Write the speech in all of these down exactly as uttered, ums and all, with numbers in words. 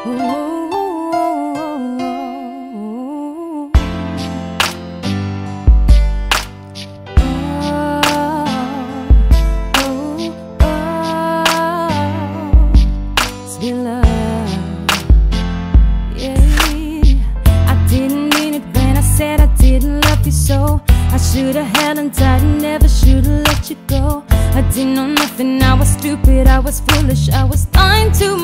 So I should've held on tight and never should've let you go. I didn't know nothing, I was stupid, I was foolish, I was lying to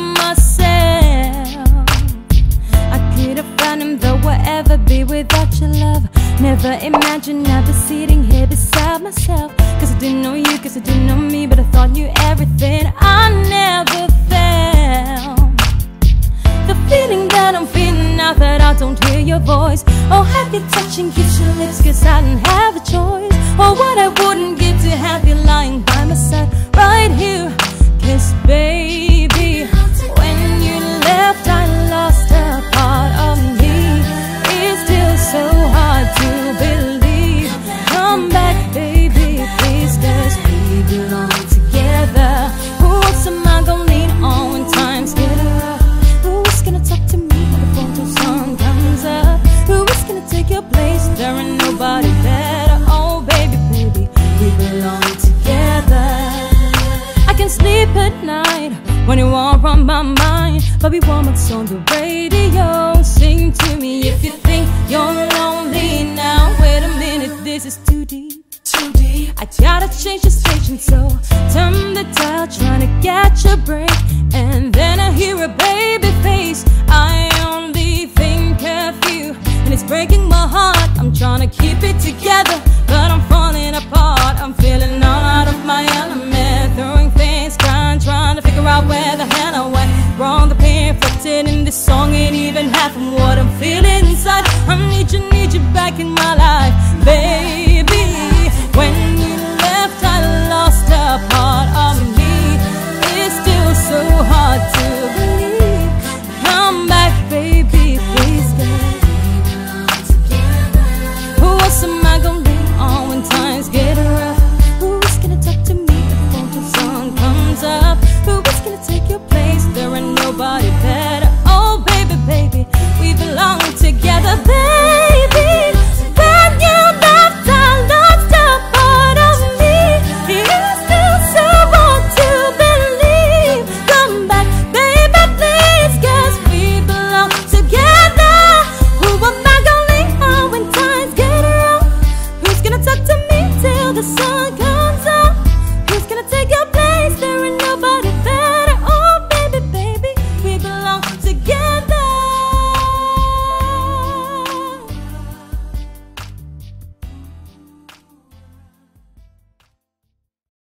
myself. I could've found him though I'll ever be without your love. Never imagined I'd be sitting here beside myself. Cause I didn't know you, cause I didn't know me, but I thought knew everything I never felt. The feeling that I'm feeling now that I don't hear your voice. Oh, have you touching, kiss your lips, cause I didn't have a choice. Oh, what I wouldn't give to have you lying by my side right here. Cause baby, when you left I lost a part of me. It's still so hard to believe. Come back baby, please, cause we belong together. Who else am I gonna lean on when times get rough? Who's gonna talk to me when the photo sun comes up? Who is gonna take your place? There ain't nobody better. Oh baby, baby, we belong together. I can sleep at night when you are on my mind. Bobby Womack's on the radio. Sing to me if you think you're lonely now. Wait a minute, this is too deep, too deep. I gotta change the station, so turn the dial, trying to catch a break. And then I hear a baby face. I only think of you, and it's breaking my heart. I'm trying to keep it together, but I'm falling apart. I'm feeling all out of my element, throwing things, crying, trying to figure out where the hell I went wrong. The pain reflected in this song ain't even half of what I'm feeling inside. I need you, need you back in my life.